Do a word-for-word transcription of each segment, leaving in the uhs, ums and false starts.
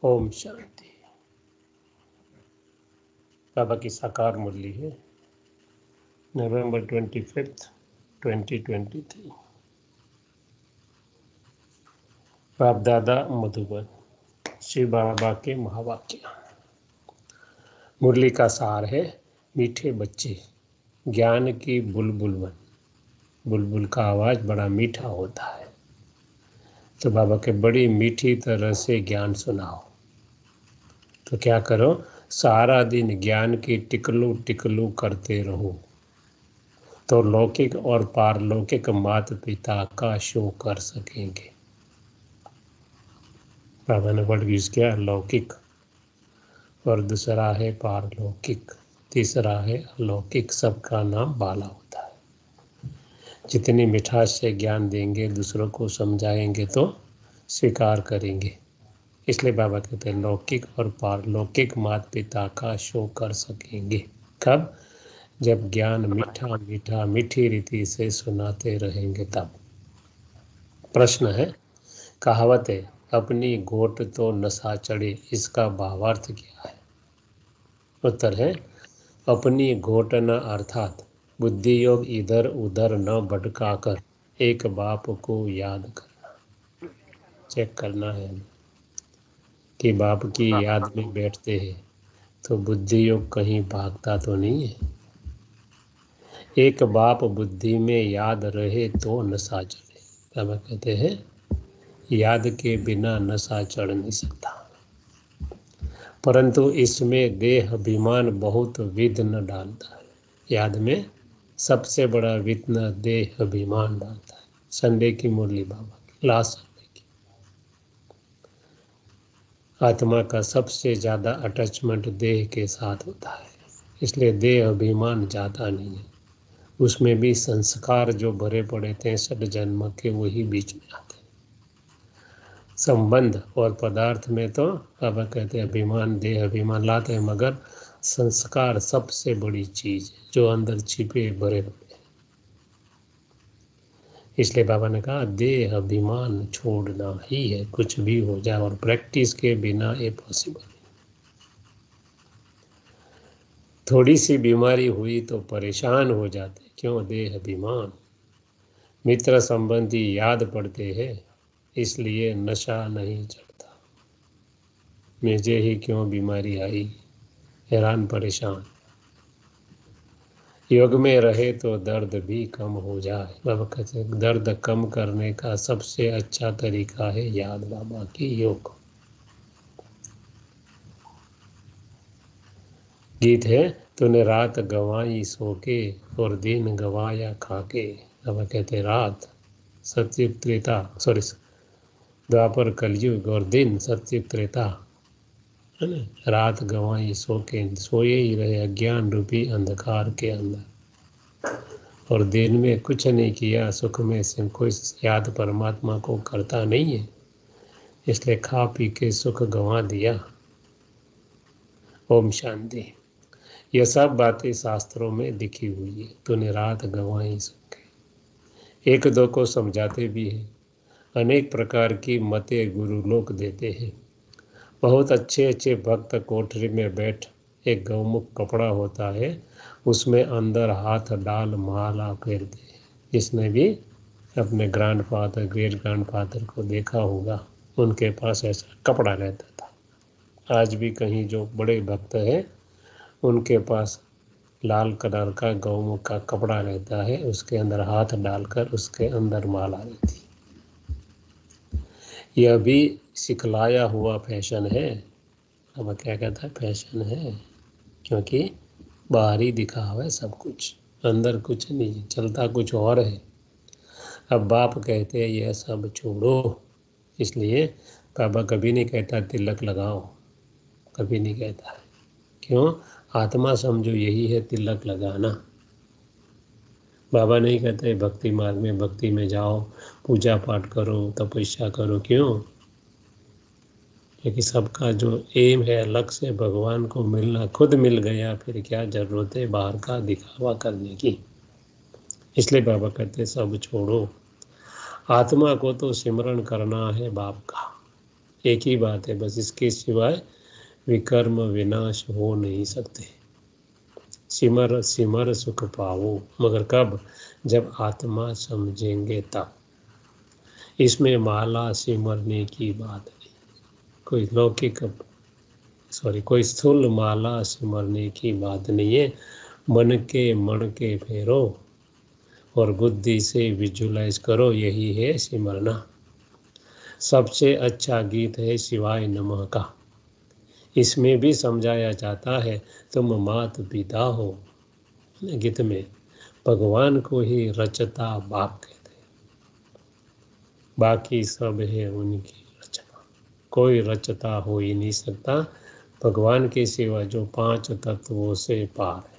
ओम शांति। बाबा की साकार मुरली है November twenty fifth twenty twenty three. बाप दादा मधुबन श्री बाबा के महावाक्य। मुरली का सार है, मीठे बच्चे ज्ञान की बुलबुल बन। बुलबुल का आवाज़ बड़ा मीठा होता है, तो बाबा के बड़ी मीठी तरह से ज्ञान सुनाओ। तो क्या करो, सारा दिन ज्ञान की टिकलू टिकलू करते रहो, तो लौकिक और पारलौकिक माता पिता का शो कर सकेंगे। बाबा ने वर्ड यूज किया लौकिक, और दूसरा है पारलौकिक, तीसरा है अलौकिक। सबका नाम बाला होता है। जितनी मिठास से ज्ञान देंगे, दूसरों को समझाएंगे तो स्वीकार करेंगे। इसलिए बाबा कहते हैं लौकिक और पारलौकिक माता पिता का शो कर सकेंगे। कब? जब ज्ञान मीठा मीठा मीठी रीति से सुनाते रहेंगे तब। प्रश्न है, कहावत है अपनी घोट तो नशा चढ़े, इसका भावार्थ क्या है? उत्तर है अपनी घोटना अर्थात बुद्धि योग इधर उधर न भटका कर एक बाप को याद करना। चेक करना है कि बाप की याद में बैठते हैं तो बुद्धि योग कहीं भागता तो नहीं है। एक बाप बुद्धि में याद रहे तो नशा चढ़े। हम कहते हैं याद के बिना नशा चढ़ नहीं सकता, परंतु इसमें देह अभिमान बहुत विघ्न डालता है। याद में सबसे बड़ा विघ्न देह अभिमान डालता है। संडे की मुरली बाबा की, लास्ट संडे की। आत्मा का सबसे ज़्यादा अटैचमेंट देह के साथ होता है, इसलिए देह अभिमान ज़्यादा नहीं है। उसमें भी संस्कार जो भरे पड़े थे षड जन्म के, वही बीच में आते हैं। संबंध और पदार्थ में तो बाबा कहते हैं अभिमान देह अभिमान लाते हैं, मगर संस्कार सबसे बड़ी चीज़ है जो अंदर छिपे भरे पड़े। इसलिए बाबा ने कहा देह अभिमान छोड़ना ही है, कुछ भी हो जाए, और प्रैक्टिस के बिना ये पॉसिबल नहीं। थोड़ी सी बीमारी हुई तो परेशान हो जाते, क्यों? देह अभिमान। मित्र संबंधी याद पड़ते हैं, इसलिए नशा नहीं चढ़ता। मुझे ही क्यों बीमारी आई, हैरान परेशान। योग में रहे तो दर्द भी कम हो जाए। बाबा कहते हैं दर्द कम करने का सबसे अच्छा तरीका है याद बाबा की योग। गीत है, तूने रात गंवाई सो के और दिन गंवाया खाके। बाबा कहते रात सत्युग त्रेता, सॉरी द्वापर कलयुग, और दिन सत्युग त्रेता, है ना। रात गंवाई सो के, सोए ही रहे अज्ञान रूपी अंधकार के अंदर, और दिन में कुछ नहीं किया, सुख में से कोई याद परमात्मा को करता नहीं है, इसलिए खा पी के सुख गंवा दिया। ओम शांति। यह सब बातें शास्त्रों में लिखी हुई है। तूने रात गंवाई सो के, एक दो को समझाते भी हैं। अनेक प्रकार की मतें गुरु लोग देते हैं। बहुत अच्छे अच्छे भक्त कोठरी में बैठ, एक गौमुख कपड़ा होता है, उसमें अंदर हाथ डाल माला फेरते हैं। जिसने भी अपने grand father great grand father को देखा होगा, उनके पास ऐसा कपड़ा रहता था। आज भी कहीं जो बड़े भक्त हैं उनके पास लाल कलर का गौमुख का कपड़ा रहता है, उसके अंदर हाथ डालकर उसके अंदर माला रहती। यह भी सिखलाया हुआ फैशन है। अब क्या कहता है? फैशन है, क्योंकि बाहरी दिखावा है सब कुछ, अंदर कुछ नहीं, चलता कुछ और है। अब बाप कहते हैं यह सब छोड़ो, इसलिए बाबा कभी नहीं कहता तिलक लगाओ, कभी नहीं कहता है। क्यों? आत्मा समझो यही है तिलक लगाना। बाबा नहीं कहते भक्ति मार्ग में, भक्ति में जाओ, पूजा पाठ करो, तपस्या करो। क्यों? क्योंकि सबका जो एम है, लक्ष्य है भगवान को मिलना, खुद मिल गया, फिर क्या जरूरत है बाहर का दिखावा करने की। इसलिए बाबा कहते सब छोड़ो, आत्मा को तो सिमरण करना है बाप का। एक ही बात है बस, इसके सिवाय विकर्म विनाश हो नहीं सकते। सिमर सिमर सुख पाओ, मगर कब? जब आत्मा समझेंगे तब। इसमें माला सिमरने की बात नहीं, कोई लौकिक सॉरी कोई स्थूल माला सिमरने की बात नहीं है। मन के मन के फेरो और बुद्धि से विजुलाइज करो, यही है सिमरना। सबसे अच्छा गीत है शिवाय नमः का। इसमें भी समझाया जाता है तुम मात पिता हो। गीत में भगवान को ही रचता बाप कहते हैं, बाकी सब है उनकी रचना। कोई रचता हो ही नहीं सकता भगवान के सिवा, जो पांच तत्वों से पार है,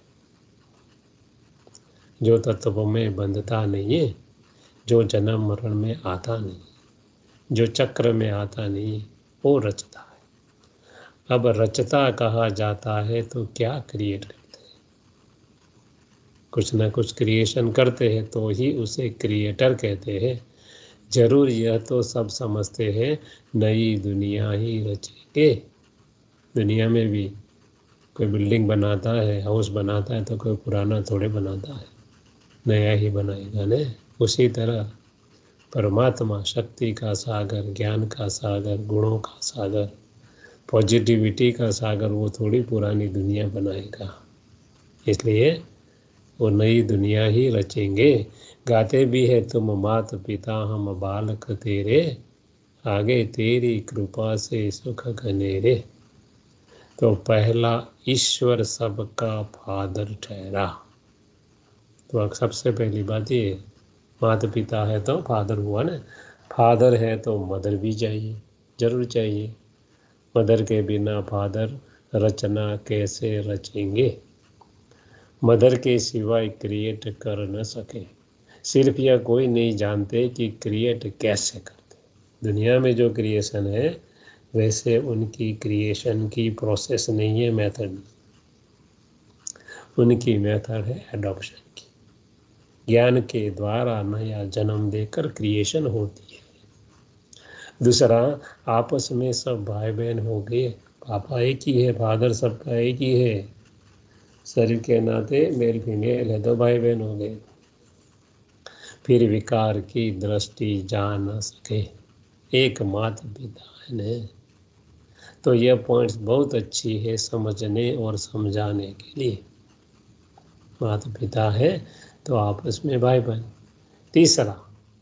जो तत्वों में बंधता नहीं है, जो जन्म मरण में आता नहीं, जो चक्र में आता नहीं, वो रचता है। अब रचता कहा जाता है तो क्या क्रिएट करते हैं? कुछ ना कुछ क्रिएशन करते हैं तो ही उसे क्रिएटर कहते हैं। जरूर यह तो सब समझते हैं नई दुनिया ही रचेंगे। दुनिया में भी कोई बिल्डिंग बनाता है, हाउस बनाता है, तो कोई पुराना थोड़े बनाता है, नया ही बनाएगा ने। उसी तरह परमात्मा शक्ति का सागर, ज्ञान का सागर, गुणों का सागर, पॉजिटिविटी का सागर, वो थोड़ी पुरानी दुनिया बनाएगा। इसलिए वो नई दुनिया ही रचेंगे। गाते भी है तुम मात पिता हम बालक तेरे, आगे तेरी कृपा से सुख घनेरे। तो पहला ईश्वर सबका फादर ठहरा। तो सबसे पहली बात ये, माता पिता है तो फादर हुआ ना। फादर है तो मदर भी चाहिए, जरूर चाहिए। मदर के बिना फादर रचना कैसे रचेंगे? मदर के सिवाय क्रिएट कर न सके। सिर्फ यह कोई नहीं जानते कि क्रिएट कैसे करते। दुनिया में जो क्रिएशन है वैसे उनकी क्रिएशन की प्रोसेस नहीं है, मेथड। उनकी मेथड है एडॉप्शन की। ज्ञान के द्वारा नया जन्म देकर क्रिएशन होती है। दूसरा, आपस में सब भाई बहन हो गए, पापा एक ही है, फादर सबका एक ही है, शरीर के नाते मेल फीमेल है, दो भाई बहन हो गए। फिर विकार की दृष्टि जा न सके, एक माता पिता है न। तो यह पॉइंट्स बहुत अच्छी है समझने और समझाने के लिए। माता पिता है तो आपस में भाई बहन। तीसरा,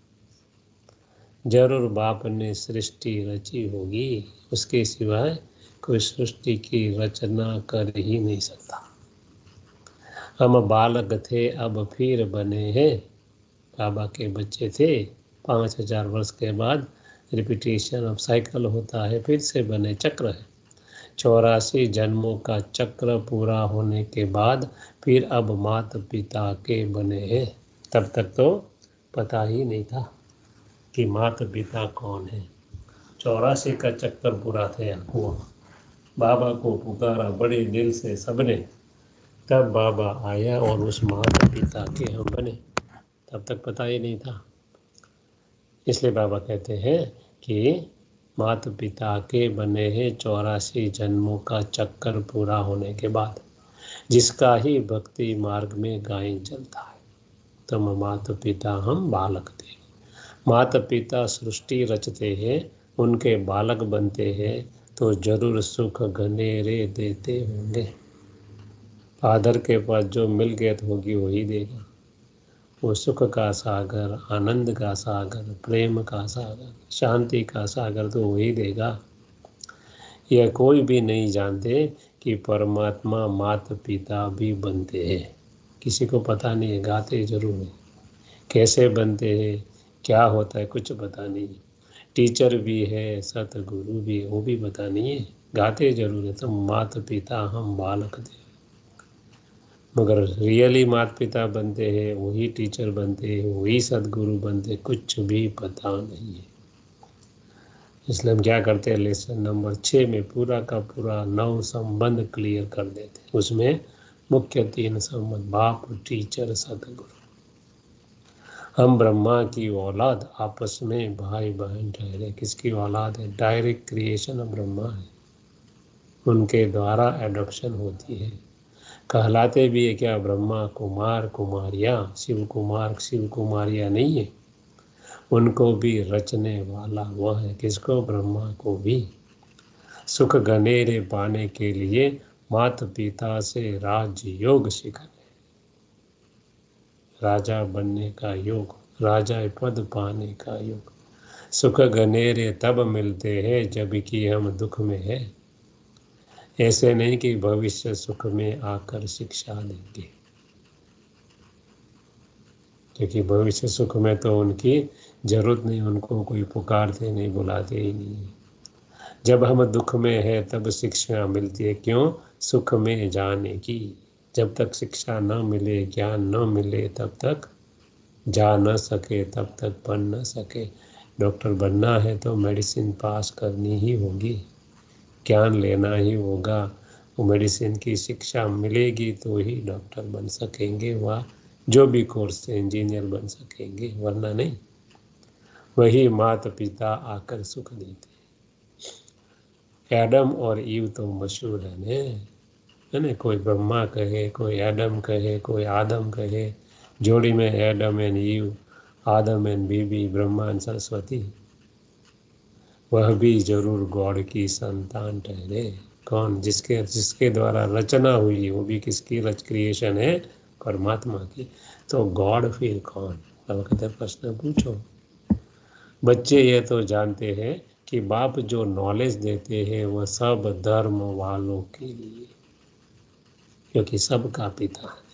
जरूर बाप ने सृष्टि रची होगी, उसके सिवाय कोई सृष्टि की रचना कर ही नहीं सकता। हम बालक थे अब फिर बने हैं, बाबा के बच्चे थे, पाँच हजार वर्ष के बाद रिपीटेशन ऑफ साइकिल होता है, फिर से बने, चक्र है। चौरासी जन्मों का चक्र पूरा होने के बाद फिर अब माता पिता के बने हैं। तब तक तो पता ही नहीं था कि माता पिता कौन है। चौरासी का चक्कर पूरा थे हुआ, बाबा को पुकारा बड़े दिल से सबने, तब बाबा आया और उस माता पिता के हम बने। तब तक पता ही नहीं था। इसलिए बाबा कहते हैं कि माता पिता के बने हैं चौरासी जन्मों का चक्कर पूरा होने के बाद, जिसका ही भक्ति मार्ग में गायन चलता है। तुम माता पिता हम बालक थे। माता पिता सृष्टि रचते हैं, उनके बालक बनते हैं तो जरूर सुख घनेरे देते होंगे। फादर के पास जो मिल्कियत होगी वही देगा। वो सुख का सागर, आनंद का सागर, प्रेम का सागर, शांति का सागर तो वही देगा। यह कोई भी नहीं जानते कि परमात्मा माता पिता भी बनते हैं। किसी को पता नहीं है, गाते जरूर है। कैसे बनते हैं, क्या होता है, कुछ पता नहीं। टीचर भी है, सतगुरु भी है, वो भी पता नहीं है। गाते जरूर है, तो माता पिता हम बालक थे। मगर रियली माता पिता बनते हैं, वही टीचर बनते हैं, वही सदगुरु बनते हैं, कुछ भी पता नहीं है। इसलिए हम क्या करते हैं, लेसन नंबर छः में पूरा का पूरा नौ संबंध क्लियर कर देते हैं। उसमें मुख्य तीन संबंध, बाप, टीचर, सदगुरु। हम ब्रह्मा की औलाद आपस में भाई बहन ठहरे। किसकी औलाद है? डायरेक्ट क्रिएशन ऑफ ब्रह्मा है, उनके द्वारा एडॉप्शन होती है। कहलाते भी है क्या? ब्रह्मा कुमार कुमारियाँ। शिव कुमार शिव कुमारियाँ नहीं है, उनको भी रचने वाला वह है। किसको? ब्रह्मा को भी। सुख घनेरे पाने के लिए माता पिता से राज योग सीखने, राजा बनने का योग, राजा पद पाने का योग। सुख घनेरे तब मिलते हैं जब कि हम दुख में है। ऐसे नहीं कि भविष्य सुख में आकर शिक्षा देंगे, क्योंकि भविष्य सुख में तो उनकी जरूरत नहीं, उनको कोई पुकारते नहीं, बुलाते ही नहीं। जब हम दुख में है तब शिक्षा मिलती है। क्यों? सुख में जाने की। जब तक शिक्षा न मिले, ज्ञान न मिले, तब तक जा न सके, तब तक बन न सके। डॉक्टर बनना है तो मेडिसिन पास करनी ही होगी, ज्ञान लेना ही होगा। वो मेडिसिन की शिक्षा मिलेगी तो ही डॉक्टर बन सकेंगे, वह जो भी कोर्स से इंजीनियर बन सकेंगे, वरना नहीं। वही माता पिता आकर सुख देते। एडम और ईव तो मशहूर है ने, है ना? कोई ब्रह्मा कहे, कोई एडम कहे, कोई आदम कहे। जोड़ी में एडम एंड ईव, आदम एंड बीबी, ब्रह्मा एंड सरस्वती। वह भी जरूर गॉड की संतान ठहरे। कौन? जिसके जिसके द्वारा रचना हुई, वो भी किसकी रच क्रिएशन है? परमात्मा की। तो गॉड फिर कौन? अब कहते प्रश्न पूछो। बच्चे ये तो जानते हैं कि बाप जो नॉलेज देते हैं वह सब धर्म वालों के लिए, क्योंकि सबका पिता है।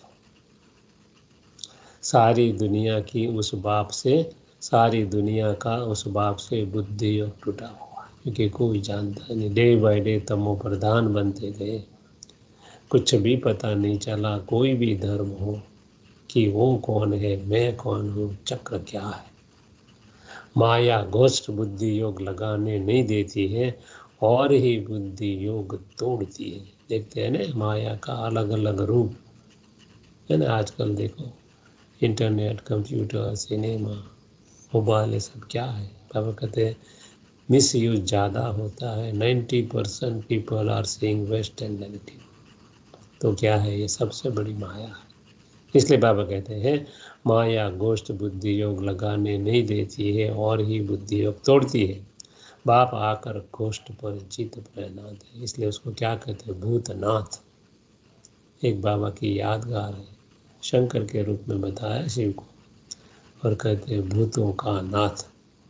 सारी दुनिया की उस बाप से, सारी दुनिया का उस बाप से बुद्धि योग टूटा हुआ, क्योंकि कोई जानता नहीं। डे बाय डे तमो प्रधान बनते गए, कुछ भी पता नहीं चला। कोई भी धर्म हो कि वो कौन है, मैं कौन हूँ, चक्र क्या है। माया घोष्ट बुद्धि योग लगाने नहीं देती है और ही बुद्धि योग तोड़ती है। देखते हैं ना माया का अलग अलग रूप, है ना? आजकल देखो इंटरनेट, कंप्यूटर, सिनेमा, मोबाइल, ये सब क्या है? बाबा कहते हैं मिस यूज ज़्यादा होता है। Ninety percent people are seeing waste and negative. तो क्या है? ये सबसे बड़ी माया है। इसलिए बाबा कहते हैं माया गोष्ठ बुद्धि योग लगाने नहीं देती है और ही बुद्धि योग तोड़ती है। बाप आकर गोष्ठ पर जीत पहना दे, इसलिए उसको क्या कहते हैं? भूतनाथ। एक बाबा की यादगार है, शंकर के रूप में बताया शिव को, और कहते हैं भूतों का नाथ।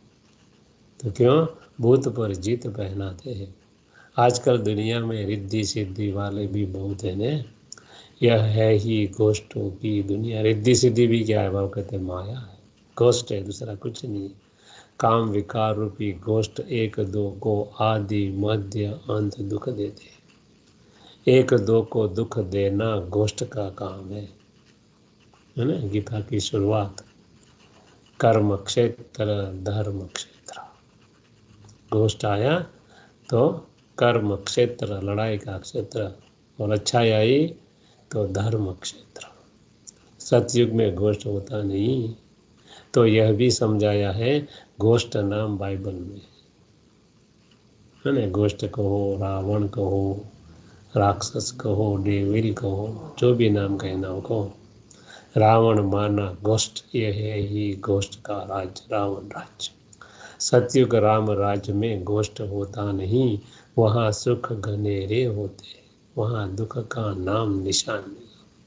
तो क्यों? भूत पर जीत पहनाते हैं। आजकल दुनिया में रिद्धि सिद्धि वाले भी बहुत है ने। यह है ही गोष्ठों की दुनिया। रिद्धि सिद्धि भी क्या है? बाबा कहते हैं माया है, गोष्ठ है, दूसरा कुछ नहीं। काम विकार रूपी गोष्ठ एक दो को आदि मध्य अंत दुख देते। एक दो को दुख देना गोष्ठ का काम है, है ना? गीता की शुरुआत, कर्म क्षेत्र धर्म क्षेत्र। गोष्ठ आया तो कर्म क्षेत्र, लड़ाई का क्षेत्र, और अच्छाई आई तो धर्म क्षेत्र। सतयुग में गोष्ठ होता नहीं। तो यह भी समझाया है, गोष्ठ नाम बाइबल में, है ना? गोष्ठ कहो, रावण कहो, राक्षस कहो, डेविल कहो, जो भी नाम कहना हो कहो। रावण माना गोष्ठ, यह है ही गोष्ठ का राज्य, रावण राज्य। सतयुग राम राज्य में गोष्ठ होता नहीं, वहाँ सुख घनेरे होते, वहाँ दुख का नाम निशान नहीं।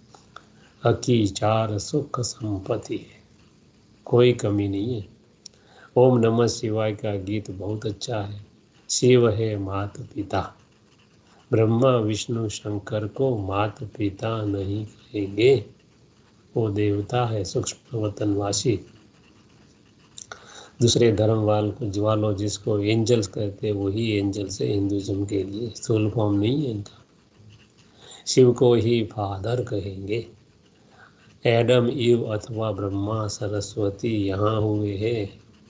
अकी चार सुख संपत्ति है, कोई कमी नहीं है। ओम नमः शिवाय का गीत बहुत अच्छा है। शिव है माता पिता, ब्रह्मा विष्णु शंकर को माता पिता नहीं कहेंगे, वो देवता है, सूक्ष्म वतनवासी। दूसरे धर्म वाल वालों जिसको एंजल्स कहते हैं, वही एंजल्स है हिंदुइज्म के लिए, स्थूल फॉर्म नहीं है इनका। शिव को ही फादर कहेंगे। एडम ईव अथवा ब्रह्मा सरस्वती यहाँ हुए हैं,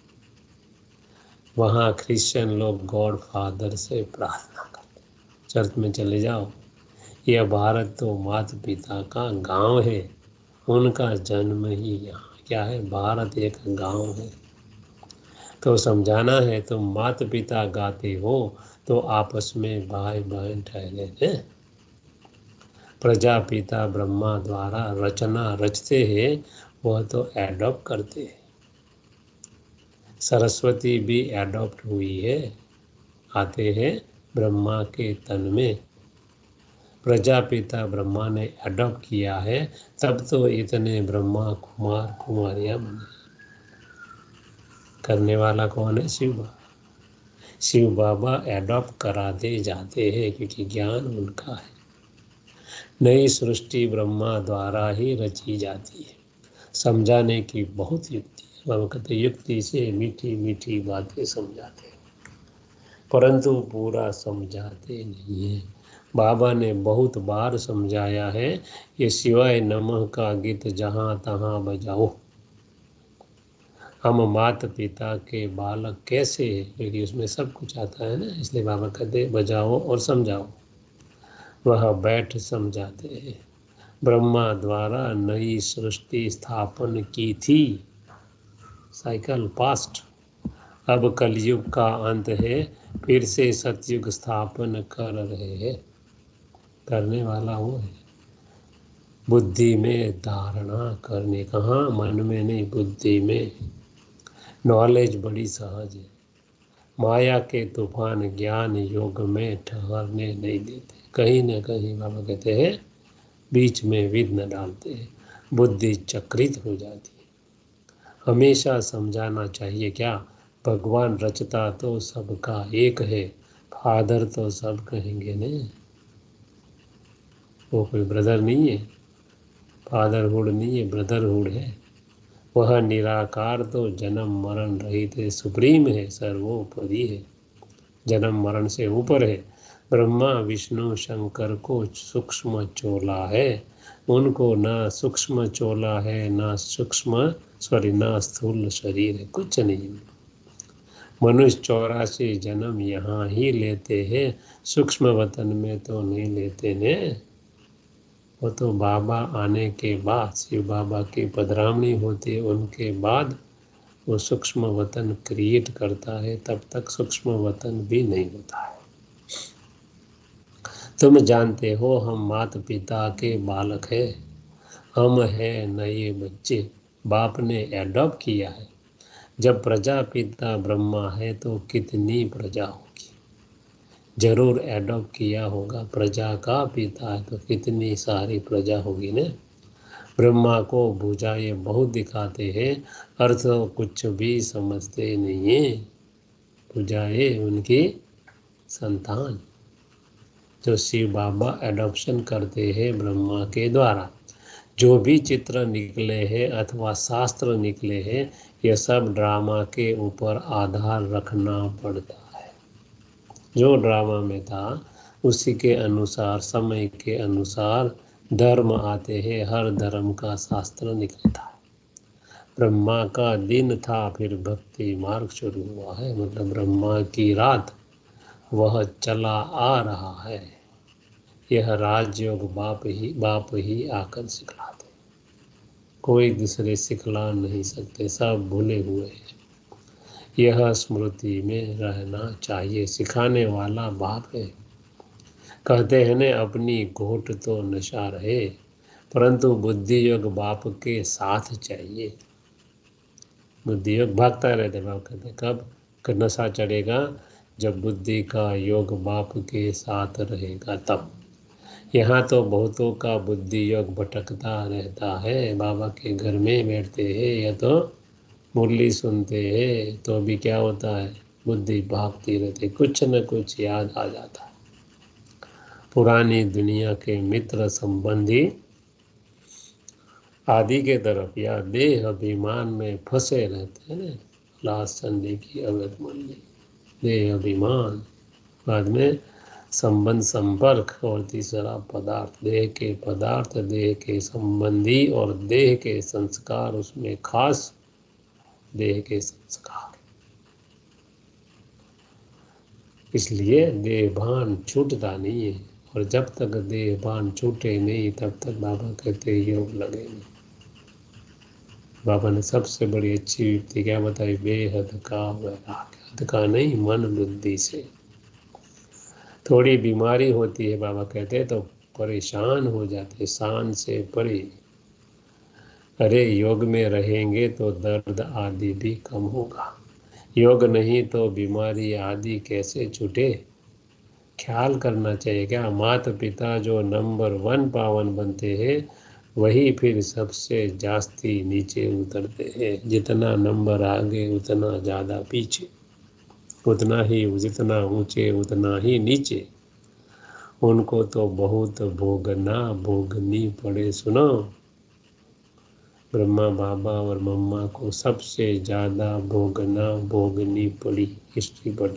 वहाँ क्रिश्चियन लोग गॉड फादर से प्रार्थना करते। चर्च में चले जाओ, यह भारत तो माता पिता का गांव है, उनका जन्म ही यहाँ क्या है? भारत एक गांव है। तो समझाना है तुम माता पिता गाते हो तो आपस में भाई बहन ठहरे हैं। प्रजापिता ब्रह्मा द्वारा रचना रचते हैं, वह तो एडॉप्ट करते हैं। सरस्वती भी एडॉप्ट हुई है, आते हैं ब्रह्मा के तन में। प्रजापिता ब्रह्मा ने एडॉप्ट किया है, तब तो इतने ब्रह्मा कुमार कुमारियां बने। करने वाला कौन है? शिव बाबा। शिव बाबा एडॉप्ट कराते जाते हैं क्योंकि ज्ञान उनका है। नई सृष्टि ब्रह्मा द्वारा ही रची जाती है। समझाने की बहुत युक्ति है। बाबा कहते युक्ति से मीठी मीठी बातें समझाते हैं, परंतु पूरा समझाते नहीं है। बाबा ने बहुत बार समझाया है, ये शिवाय नमः का गीत जहाँ तहाँ बजाओ। हम माता पिता के बालक कैसे है, क्योंकि उसमें सब कुछ आता है ना, इसलिए बाबा कहते बजाओ और समझाओ। वह बैठ समझाते हैं। ब्रह्मा द्वारा नई सृष्टि स्थापन की थी, साइकिल पास्ट। अब कलयुग का अंत है, फिर से सतयुग स्थापन कर रहे हैं। करने वाला वो है। बुद्धि में धारणा करने, कहाँ? मन में नहीं, बुद्धि में। नॉलेज बड़ी सहज है। माया के तूफान ज्ञान योग में ठहरने नहीं देते। कहीं न कहीं बाबा कहते हैं बीच में विघ्न डालते हैं, बुद्धि चक्रित हो जाती है। हमेशा समझाना चाहिए क्या? भगवान रचता तो सबका एक है, फादर तो सब कहेंगे ने, वो कोई ब्रदर नहीं है, फादरहुड नहीं है, ब्रदरहुड है। वह निराकार तो जन्म मरण रहित है, सुप्रीम है, सर्वोपरि है, जन्म मरण से ऊपर है। ब्रह्मा विष्णु शंकर को सूक्ष्म चोला है, उनको ना सूक्ष्म चोला है, ना सूक्ष्म सॉरी ना स्थूल शरीर है, कुछ नहीं। मनुष्य चौरासी जन्म यहाँ ही लेते हैं, सूक्ष्म वतन में तो नहीं लेते ने। वो तो बाबा आने के बाद, शिव बाबा की पधरामणी होती है, उनके बाद वो सूक्ष्म वतन क्रिएट करता है, तब तक सूक्ष्म वतन भी नहीं होता है। तुम जानते हो हम माता पिता के बालक हैं, हम हैं नए बच्चे, बाप ने एडॉप्ट किया है। जब प्रजापिता ब्रह्मा है तो कितनी प्रजा होगी, जरूर एडॉप्ट किया होगा। प्रजा का पिता है तो कितनी सारी प्रजा होगी ने। ब्रह्मा को भुजाएं बहुत दिखाते हैं, अर्थ कुछ भी समझते नहीं है। भुजाएं उनकी संतान, जो शिव बाबा एडॉप्शन करते हैं ब्रह्मा के द्वारा। जो भी चित्र निकले हैं अथवा शास्त्र निकले हैं, यह सब ड्रामा के ऊपर आधार रखना पड़ता है। जो ड्रामा में था उसी के अनुसार, समय के अनुसार धर्म आते हैं, हर धर्म का शास्त्र निकलता है। ब्रह्मा का दिन था, फिर भक्ति मार्ग शुरू हुआ है, मतलब ब्रह्मा की रात, वह चला आ रहा है। यह राजयोग बाप ही बाप ही आकर सिखलाते, कोई दूसरे सिखला नहीं सकते, सब भूले हुए हैं। यह स्मृति में रहना चाहिए, सिखाने वाला बाप है। कहते हैं ने अपनी घोट तो नशा रहे, परंतु बुद्धि योग बाप के साथ चाहिए। बुद्धि योग भागता रहते, बाप कहते कब नशा चढ़ेगा? जब बुद्धि का योग बाप के साथ रहेगा तब। यहाँ तो बहुतों का बुद्धि योग भटकता रहता है, बाबा के घर में बैठते हैं या तो मुरली सुनते हैं, तो भी क्या होता है? बुद्धि भागती रहती, कुछ न कुछ याद आ जाता है। पुरानी दुनिया के मित्र संबंधी आदि के तरफ या देह अभिमान में फंसे रहते हैं ना। लास्ट संडे की अवैध मंडी, देह अभिमान, बाद में संबंध संपर्क, और तीसरा पदार्थ, देह के पदार्थ, देह के संबंधी और देह के संस्कार, उसमें खास देह के संस्कार। इसलिए देहभान छूटता नहीं है, और जब तक देहभान छूटे नहीं तब तक बाबा कहते योग लगे नहीं। बाबा ने सबसे बड़ी अच्छी युक्ति क्या बताई? बेहद का वैराग्य, हद का नहीं, मन बुद्धि से। थोड़ी बीमारी होती है बाबा कहते तो परेशान हो जाते, शान से परे। अरे योग में रहेंगे तो दर्द आदि भी कम होगा, योग नहीं तो बीमारी आदि कैसे छूटे? ख्याल करना चाहिए क्या? माता पिता जो नंबर वन पावन बनते हैं वही फिर सबसे जास्ती नीचे उतरते हैं। जितना नंबर आगे उतना ज़्यादा पीछे, उतना ही जितना ऊंचे उतना ही नीचे। उनको तो बहुत भोगना भोगनी पड़े। सुनो, ब्रह्मा बाबा और मम्मा को सबसे ज़्यादा भोगना भोगनी पड़ी, हिस्ट्री पड़ी।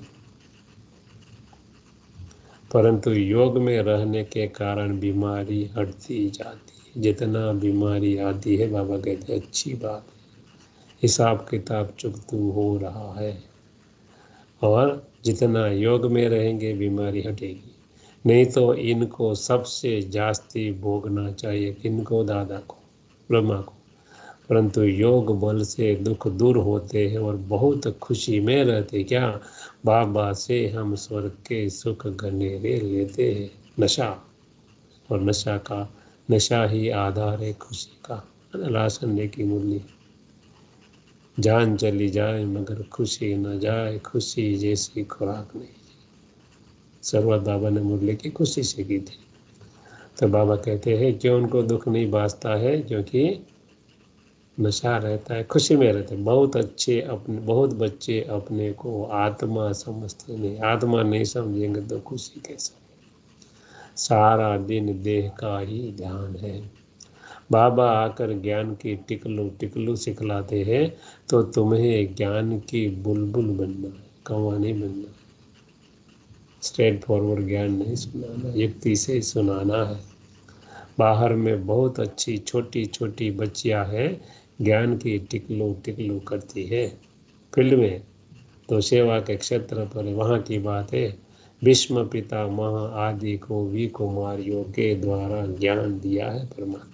परंतु योग में रहने के कारण बीमारी हटती जाती है। जितना बीमारी आती है बाबा कहते हैं अच्छी बात है, हिसाब किताब चुकतू हो रहा है। और जितना योग में रहेंगे बीमारी हटेगी। नहीं तो इनको सबसे जास्ती भोगना चाहिए। किनको? दादा को, ब्रह्मा को। परंतु योग बल से दुख दूर होते हैं और बहुत खुशी में रहते। क्या? बाबा से हम स्वर्ग के सुख गनेरे लेते हैं। नशा, और नशा का नशा ही आधार है खुशी का। राशन की मुरली, जान चली जाए मगर खुशी न जाए, खुशी जैसी खुराक नहीं। सर्वत बाबा ने मुरली की खुशी से की थी। तो बाबा कहते हैं क्यों उनको दुख नहीं बाजता है? क्योंकि नशा रहता है, खुशी में रहते हैं। बहुत अच्छे अपने बहुत बच्चे अपने को आत्मा समझते नहीं। आत्मा नहीं समझेंगे तो खुशी कैसे? सारा दिन देह का ही ध्यान है। बाबा आकर ज्ञान की टिकलू टिकलू सिखलाते हैं तो तुम्हें ज्ञान की बुलबुल बनना है, कौवा नहीं बनना। स्ट्रेट फॉरवर्ड ज्ञान नहीं सुनाना, युक्ति से सुनाना है। बाहर में बहुत अच्छी छोटी छोटी बच्चियां हैं, ज्ञान की टिकलू टिकलू करती है। फील्ड में तो सेवा के क्षेत्र पर वहाँ की बात है। भीष्म पितामह आदि को भी कुमारियों के द्वारा ज्ञान दिया है परमात्मा।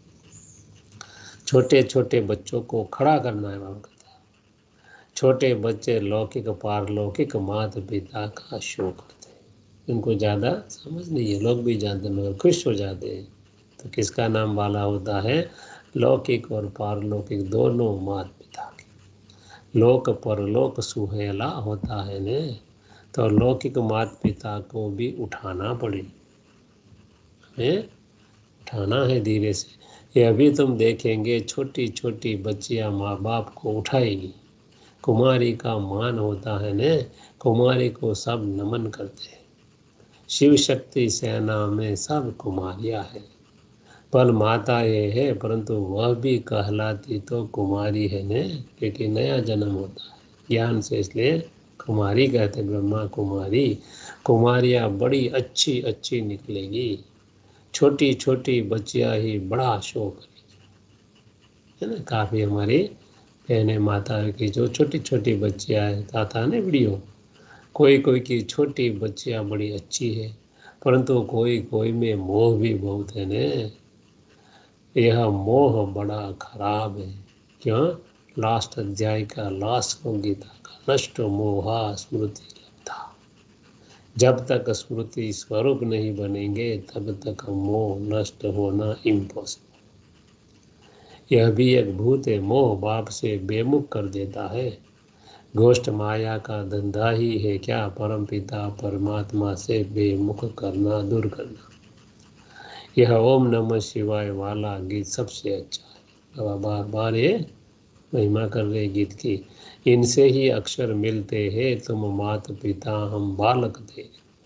छोटे छोटे बच्चों को खड़ा करना है बाबा कहता है। छोटे बच्चे लौकिक पारलौकिक माता पिता का शोक करते हैं। उनको ज़्यादा समझ नहीं है, लोग भी जानते हैं मगर खुश हो जाते हैं। तो किसका नाम वाला होता है? लौकिक और पारलौकिक दोनों माता पिता के। लोक परलोक सुहेला होता है ने, तो लौकिक माता पिता को भी उठाना पड़े, हमें उठाना है धीरे से। ये अभी तुम देखेंगे छोटी छोटी बच्चियां माँ बाप को उठाएगी। कुमारी का मान होता है ने, कुमारी को सब नमन करते हैं। शिव शक्ति सेना में सब कुमारियां हैं। पर माता ये है परंतु वह भी कहलाती तो कुमारी है ने, क्योंकि नया जन्म होता है ज्ञान से, इसलिए कुमारी कहते। ब्रह्मा कुमारी, कुमारियाँ बड़ी अच्छी अच्छी निकलेगी। छोटी छोटी बच्चियाँ ही बड़ा शो करेगी, है ना। काफ़ी हमारी बहने माता की जो छोटी छोटी बच्चियाँ हैं, था ना वीडियो, कोई कोई की छोटी बच्चियाँ बड़ी अच्छी है, परंतु कोई कोई में मोह भी बहुत है ने। यह मोह बड़ा खराब है। क्यों? लास्ट अध्याय का लास्ट को गीता का, नष्ट मोहा स्मृति लब्धा। जब तक स्मृति स्वरूप नहीं बनेंगे तब तक मोह नष्ट होना इम्पॉसिबल। यह भी एक भूत है, मोह बाप से बेमुख कर देता है। गोष्ठ माया का धंधा ही है क्या? परम पिता परमात्मा से बेमुख करना, दूर करना। यह ओम नमः शिवाय वाला गीत सबसे अच्छा है। बाबा बार बार ये महिमा कर रहे गीत की। इनसे ही अक्षर मिलते हैं, तुम मात पिता हम बालक थे।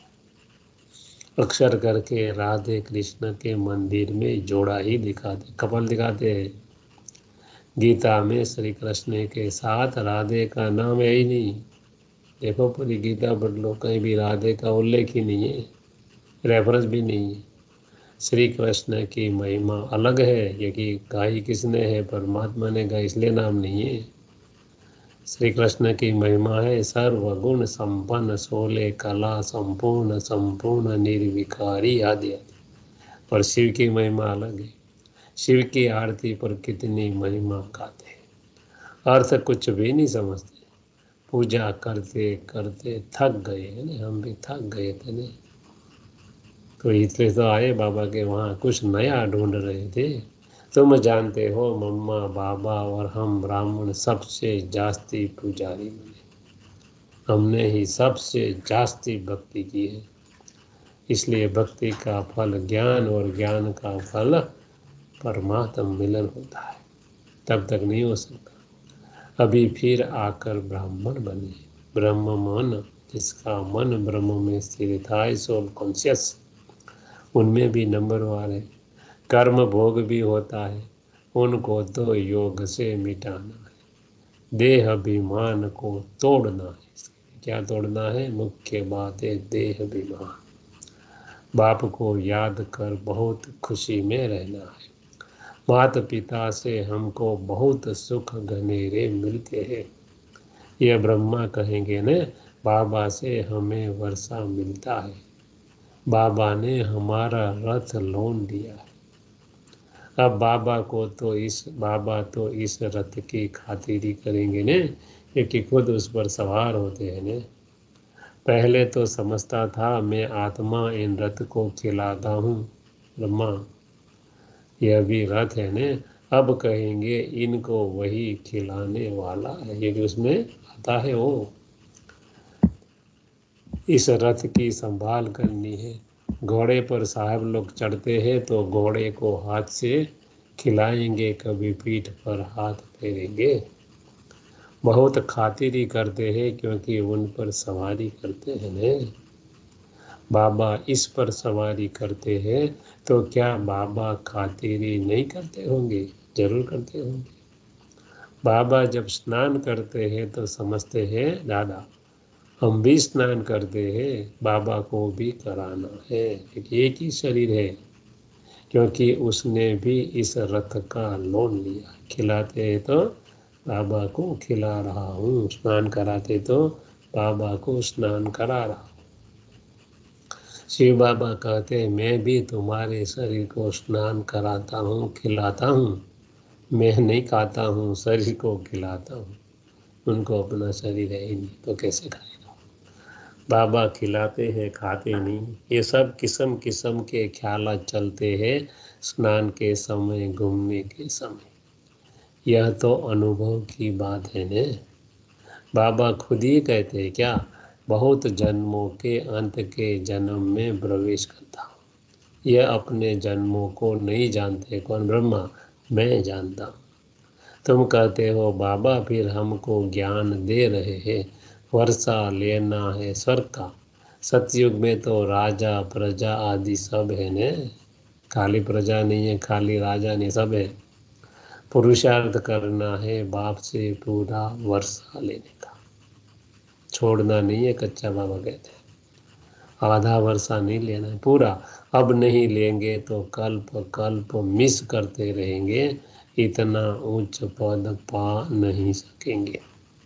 अक्षर करके राधे कृष्ण के मंदिर में जोड़ा ही दिखाते, कपल दिखाते हैं। गीता में श्री कृष्ण के साथ राधे का नाम है ही नहीं। देखो पूरी गीता पढ़ लो, कहीं भी राधे का उल्लेख ही नहीं है, रेफरेंस भी नहीं है। श्री कृष्ण की महिमा अलग है, क्योंकि गाई किसने है? परमात्मा ने गाई, इसलिए नाम नहीं है। श्री कृष्ण की महिमा है सर्वगुण संपन्न, सोले कला संपूर्ण, संपूर्ण निर्विकारी आदि आदि। पर शिव की महिमा अलग है। शिव की आरती पर कितनी महिमा गाते हैं। अर्थ कुछ भी नहीं समझते। पूजा करते करते थक गए है ना, हम भी थक गए थे ना, तो इसलिए तो आए बाबा के वहाँ, कुछ नया ढूंढ रहे थे। तुम जानते हो मम्मा बाबा और हम ब्राह्मण सबसे जास्ती पुजारी बने, हमने ही सबसे जास्ती भक्ति की है। इसलिए भक्ति का फल ज्ञान और ज्ञान का फल परमात्म मिलन होता है, तब तक नहीं हो सकता। अभी फिर आकर ब्राह्मण बने। ब्रह्म मन, जिसका मन ब्रह्म में स्थिर था, सोल कॉन्शियस, उनमें भी नंबर वार है। कर्म भोग भी होता है, उनको तो योग से मिटाना है। देह अभिमान को तोड़ना है। क्या तोड़ना है? मुख्य बात है देह अभिमान। बाप को याद कर बहुत खुशी में रहना है। माता पिता से हमको बहुत सुख घनेरे मिलते हैं। यह ब्रह्मा कहेंगे न, बाबा से हमें वर्षा मिलता है। बाबा ने हमारा रथ लोन दिया है। अब बाबा को तो इस बाबा तो इस रथ की खातिरी करेंगे न, क्योंकि खुद उस पर सवार होते हैं न। पहले तो समझता था मैं आत्मा इन रथ को खिलाता हूँ। ब्रह्मा, यह भी रथ है न। अब कहेंगे इनको वही खिलाने वाला है, ये जो उसमें आता है वो। इस रथ की संभाल करनी है। घोड़े पर साहब लोग चढ़ते हैं तो घोड़े को हाथ से खिलाएंगे, कभी पीठ पर हाथ फेरेंगे। बहुत खातिरी करते हैं क्योंकि उन पर सवारी करते हैं न। बाबा इस पर सवारी करते हैं तो क्या बाबा खातिरी नहीं करते होंगे? जरूर करते होंगे। बाबा जब स्नान करते हैं तो समझते हैं दादा हम भी स्नान करते हैं, बाबा को भी कराना है, एक ही शरीर है। क्योंकि उसने भी इस रथ का लोन लिया। खिलाते हैं तो बाबा को खिला रहा हूँ, स्नान कराते तो बाबा को स्नान करा रहा हूँ। शिव बाबा कहते हैं मैं भी तुम्हारे शरीर को स्नान कराता हूँ, खिलाता हूँ। मैं नहीं खाता हूँ, शरीर को खिलाता हूँ। उनको अपना शरीर है ही नहीं तो कैसे खाएगा? बाबा खिलाते हैं, खाते नहीं। ये सब किस्म किस्म के ख्यालात चलते हैं स्नान के समय, घूमने के समय। यह तो अनुभव की बात है न। बाबा खुद ही कहते हैं क्या, बहुत जन्मों के अंत के जन्म में प्रवेश करता हूँ। यह अपने जन्मों को नहीं जानते। कौन? ब्रह्मा। मैं जानता हूँ। तुम कहते हो बाबा फिर हमको ज्ञान दे रहे हैं, वर्षा लेना है स्वर्ग का। सतयुग में तो राजा प्रजा आदि सब है न, खाली प्रजा नहीं है, खाली राजा नहीं, सब है। पुरुषार्थ करना है बाप से पूरा वर्षा लेने का, छोड़ना नहीं है। कच्चा बाबा कहते हैं आधा वर्षा नहीं लेना है, पूरा। अब नहीं लेंगे तो कल्प कल्प मिस करते रहेंगे, इतना उच्च पद पा नहीं सकेंगे।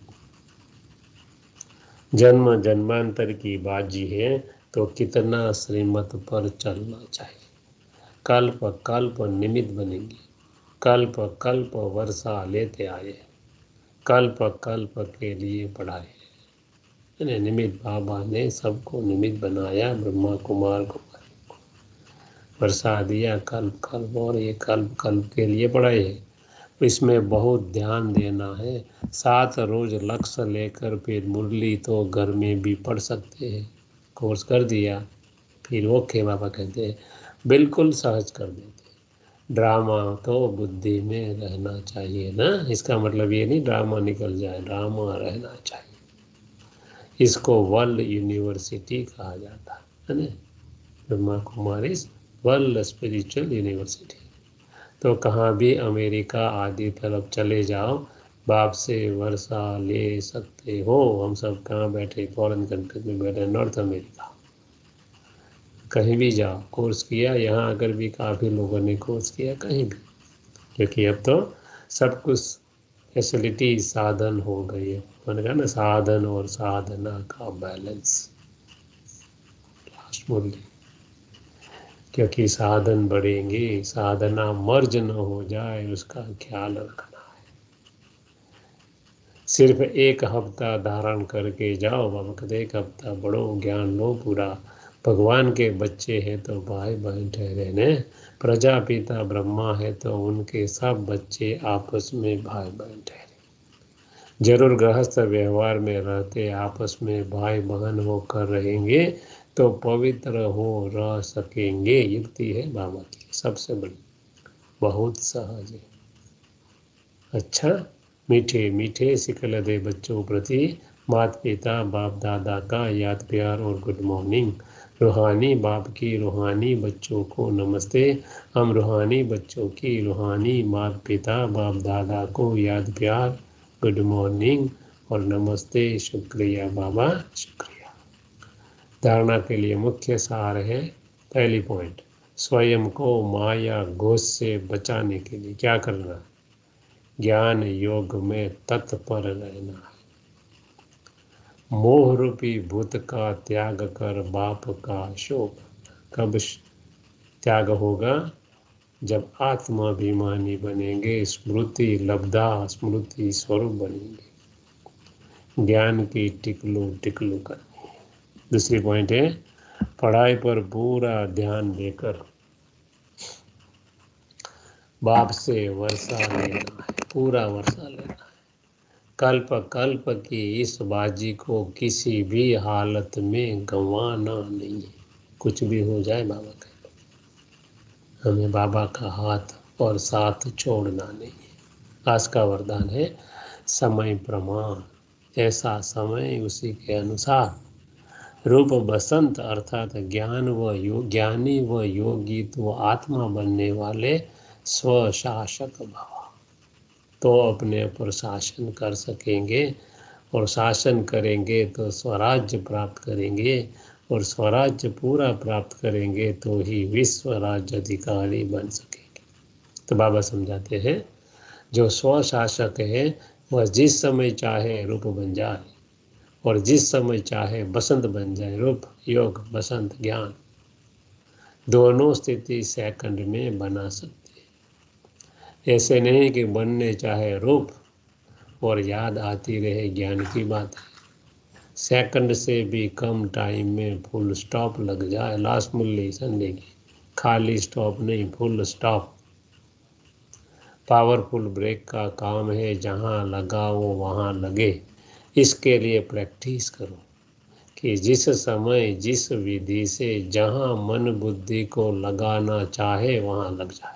जन्म जन्मांतर की बाजी है तो कितना श्रीमत पर चलना चाहिए। कल्प कल्प निमित्त बनेंगे, कल्प कल्प वर्षा लेते आए, कल्प कल्प के लिए पढ़ाए। निमित्त बाबा ने सबको निमित्त बनाया, ब्रह्मा कुमार कुमारी को वर्षा दिया कल्प कल्प, और ये कल्प कल्प के लिए पढ़ाए है। इसमें बहुत ध्यान देना है। सात रोज लक्ष्य लेकर फिर मुरली तो घर में भी पढ़ सकते हैं। कोर्स कर दिया फिर ओके बाबा कहते हैं बिल्कुल सहज कर देते। ड्रामा तो बुद्धि में रहना चाहिए ना, इसका मतलब ये नहीं ड्रामा निकल जाए, ड्रामा रहना चाहिए। इसको वर्ल्ड यूनिवर्सिटी कहा जाता है ना, Brahma Kumari world spiritual university. तो कहाँ भी अमेरिका आदि तरफ चले जाओ, बाप से वर्षा ले सकते हो। हम सब कहाँ बैठे, फॉरेन कंट्री में बैठे, नॉर्थ अमेरिका। कहीं भी जाओ, कोर्स किया, यहाँ अगर भी काफ़ी लोगों ने कोर्स किया कहीं भी, क्योंकि अब तो सब कुछ फैसिलिटी साधन हो गई है। मैंने कहा ना, साधन और साधना का बैलेंस लास्ट मुरली। क्योंकि साधन बढ़ेंगे, साधना मर्ज न हो जाए उसका ख्याल रखना है। सिर्फ एक हफ्ता धारण करके जाओ। बाबा कहते एक हफ्ता पढ़ो, ज्ञान लो पूरा। भगवान के बच्चे हैं तो भाई बहन ठहरे ने। प्रजापिता ब्रह्मा है तो उनके सब बच्चे आपस में भाई बहन ठहरे। जरूर गृहस्थ व्यवहार में रहते आपस में भाई बहन होकर रहेंगे तो पवित्र हो रह सकेंगे। युक्ति है बाबा की सबसे बड़ी, बहुत सहज है। अच्छा, मीठे मीठे सिखल दे बच्चों प्रति माता पिता बाप दादा का याद प्यार और गुड मॉर्निंग। रूहानी बाप की रूहानी बच्चों को नमस्ते। हम रूहानी बच्चों की रूहानी माता पिता बाप दादा को याद प्यार, गुड मॉर्निंग और नमस्ते। शुक्रिया बाबा, शुक्रिया। धारणा के लिए मुख्य सार है, पहली पॉइंट, स्वयं को माया घोष से बचाने के लिए क्या करना है? ज्ञान योग में तत्पर रहना है। मोह रूपी भूत का त्याग कर बाप का शोक। कब त्याग होगा? जब आत्माभिमानी बनेंगे, स्मृति लब्धा स्मृति स्वरूप बनेंगे। ज्ञान की टिकलू टिकलू करनी है। दूसरी पॉइंट है, पढ़ाई पर पूरा ध्यान देकर बाप से वर्षा लेना है, पूरा वर्षा लेना है। कल्प कल्प की इस बाजी को किसी भी हालत में गंवाना नहीं है। कुछ भी हो जाए बाबा कहते, हमें बाबा का हाथ और साथ छोड़ना नहीं है। आज का वरदान है समय प्रमाण, ऐसा समय उसी के अनुसार। रूप बसंत अर्थात ज्ञान व योग, ज्ञानी व योगी तो आत्मा बनने वाले स्वशासक भव, तो अपने पर शासन कर सकेंगे और शासन करेंगे तो स्वराज्य प्राप्त करेंगे और स्वराज्य पूरा प्राप्त करेंगे तो ही विश्व राज्य अधिकारी बन सकेंगे। तो बाबा समझाते हैं, जो स्वशासक है वह जिस समय चाहे रूप बन जाए और जिस समय चाहे बसंत बन जाए। रूप योग बसंत ज्ञान दोनों स्थिति सेकंड में बना सकते। ऐसे नहीं कि बनने चाहे रूप और याद आती रहे ज्ञान की बात है। सेकंड से भी कम टाइम में फुल स्टॉप लग जाए, लास्ट मूल्य संडे की, खाली स्टॉप नहीं, फुल स्टॉप। पावरफुल ब्रेक का काम है, जहाँ लगाओ वहाँ लगे। इसके लिए प्रैक्टिस करो कि जिस समय जिस विधि से जहाँ मन बुद्धि को लगाना चाहे वहाँ लग जाए।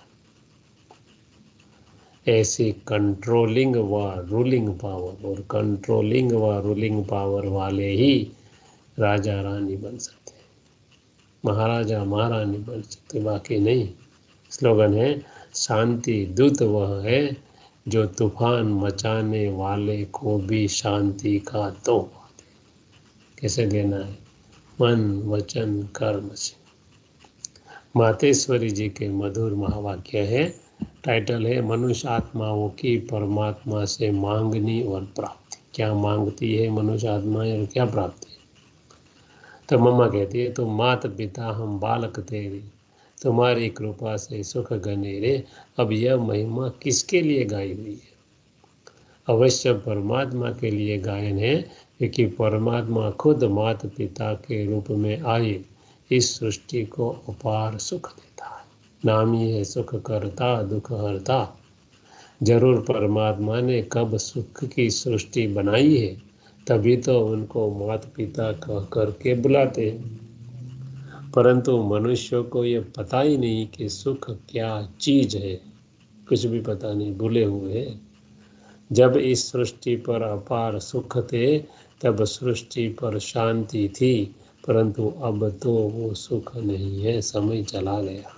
ऐसी कंट्रोलिंग व रूलिंग पावर और कंट्रोलिंग व रूलिंग पावर वाले ही राजा रानी बन सकते हैं, महाराजा महारानी बन सकते, बाकी नहीं। स्लोगन है, शांति दूत वह है जो तूफान मचाने वाले को भी शांति का तोहफा दे। कैसे देना है? मन वचन कर्म से। मातेश्वरी जी के मधुर महावाक्य है, टाइटल है मनुष्य आत्माओं की परमात्मा से मांगनी और प्राप्ति। क्या मांगती है मनुष्य आत्माएं और क्या प्राप्ति? तो मम्मा कहती है, तो माता पिता हम बालक तेरे, तुम्हारी कृपा से सुख गने रे। अब यह महिमा किसके लिए गाई हुई है? अवश्य परमात्मा के लिए गायन है, क्योंकि परमात्मा खुद माता पिता के रूप में आए इस सृष्टि को अपार सुख देता है। नाम ही है सुख करता दुख हरता। जरूर परमात्मा ने कब सुख की सृष्टि बनाई है, तभी तो उनको माता पिता कह करके बुलाते हैं। परंतु मनुष्यों को ये पता ही नहीं कि सुख क्या चीज है, कुछ भी पता नहीं, भूले हुए हैं। जब इस सृष्टि पर अपार सुख थे तब सृष्टि पर शांति थी, परंतु अब तो वो सुख नहीं है, समय चला गया।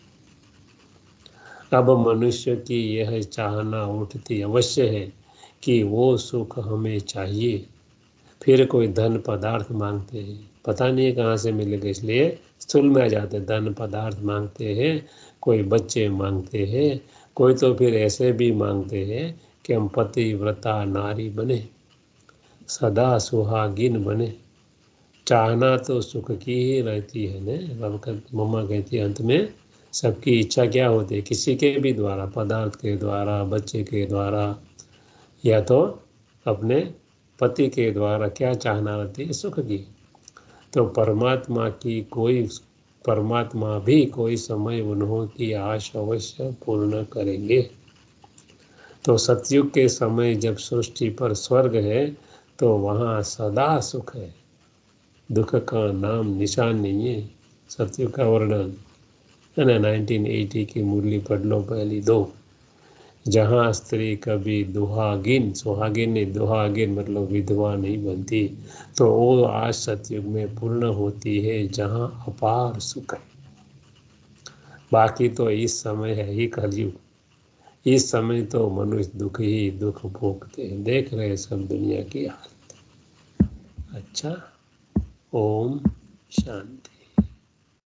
अब मनुष्य की यह चाहना उठती अवश्य है कि वो सुख हमें चाहिए। फिर कोई धन पदार्थ मांगते हैं, पता नहीं कहाँ से मिलेगा, इसलिए स्थूल में आ जाते हैं। धन पदार्थ मांगते हैं, कोई बच्चे मांगते हैं, कोई तो फिर ऐसे भी मांगते हैं कि हम पतिव्रता नारी बने, सदा सुहागिन बने। चाहना तो सुख की ही रहती है ना। मम्मा कहती है अंत में सबकी इच्छा क्या होती है, किसी के भी द्वारा, पदार्थ के द्वारा, बच्चे के द्वारा, या तो अपने पति के द्वारा क्या चाहना रहती है? सुख की। तो परमात्मा की कोई परमात्मा भी कोई समय उन्हों की आश अवश्य पूर्ण करेंगे। तो सतयुग के समय जब सृष्टि पर स्वर्ग है तो वहाँ सदा सुख है, दुख का नाम निशान नहीं है। सतयुग का वर्णन है ना, नाइनटीन एटी की मुरली पढ़ लो पहली दो। जहाँ स्त्री कभी दुहागिन, सुहागिन नहीं, दुहागिन मतलब विधवा नहीं बनती, तो वो आज सतयुग में पूर्ण होती है जहाँ अपार सुख है। बाकी तो इस समय है ही कलयुग, इस समय तो मनुष्य दुख ही दुख भोगते हैं, देख रहे सब दुनिया की हालत। अच्छा, ओम शांति।